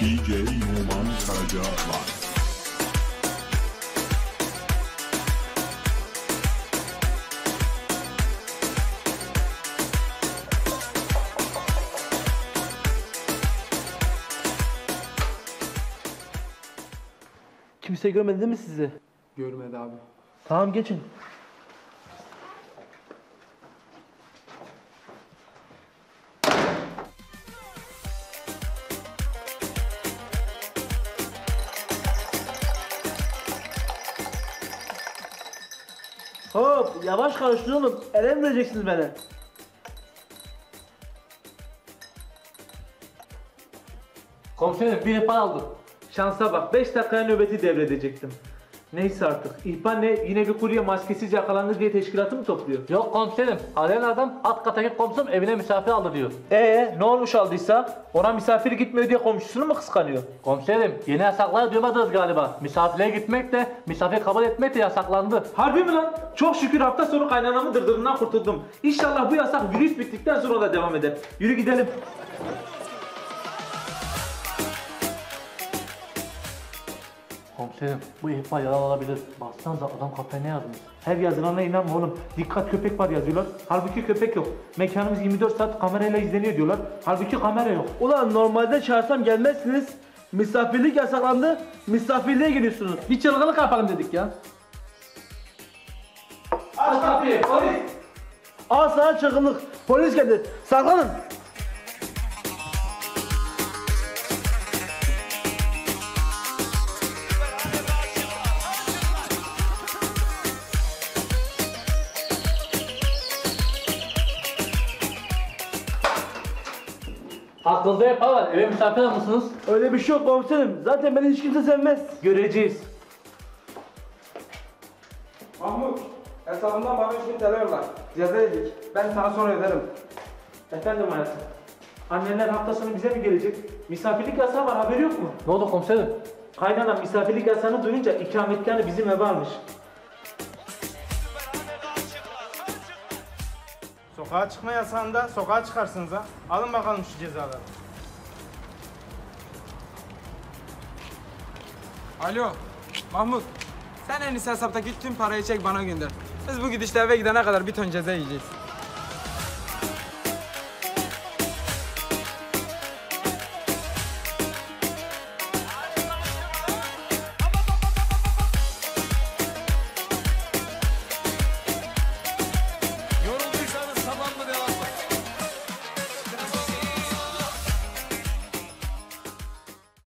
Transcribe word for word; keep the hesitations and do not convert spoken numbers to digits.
D J Numan Karaca Live. Kimse görmedi değil mi sizi? Görmedi abi. Tamam geçin. Hop yavaş karıştır oğlum. Ele mi vereceksiniz beni? Komiserim bir ihbar aldım. Şansa bak, beş dakikaya nöbeti devredecektim. Neyse artık. İhbar ne? Yine bir kurye maskesiz yakalandı diye teşkilatı mı topluyor? Yok komiserim, arayan adam alt kataki komşum evine misafir aldı diyor. Ee, ne olmuş aldıysa? Ona misafir gitmiyor diye komşusunu mu kıskanıyor? Komiserim yeni yasakları duymadınız galiba. Misafirliğe gitmek de misafir kabul etmek de yasaklandı. Harbi mi lan? Çok şükür hafta sonu kaynanamın dırdırından kurtuldum. İnşallah bu yasak virüs bittikten sonra da devam eder. Yürü gidelim. Komiserim bu ihbar yalan olabilir. Baksanıza adam kafaya ne yazmış. Her yazılana inanma oğlum. Dikkat köpek var yazıyorlar. Halbuki köpek yok. Mekanımız yirmi dört saat kamerayla izleniyor diyorlar. Halbuki kamera yok. Ulan normalde çağırsam gelmezsiniz. Misafirlik yasaklandı. Misafirliğe geliyorsunuz. Bir çılgınlık yapalım dedik ya. Aç kapıyı polis. Al sana çılgınlık. Polis geldi. Saklanın. Aklınızda hep var. Eve misafir almışsınız. Öyle bir şey yok komiserim. Zaten beni hiç kimse sevmez. Göreceğiz. Mahmut, hesabından bana üç bin T L yolla. Ceza yedik. Ben sana sonra öderim. Efendim hayatım. Anneler hafta sonu bize mi gelecek? Misafirlik yasağı var, haberi yok mu? Ne oldu komiserim? Kaynanam misafirlik yasağını duyunca ikametgahını bizim eve almış. Sokağa çıkma yasağında sokağa çıkarsınız ha. Alın bakalım şu cezaları. Alo, Mahmut. Sen en iyisi hesaptaki tüm parayı çek bana gönder. Biz bu gidişle eve gidene kadar bir ton ceza yiyeceğiz.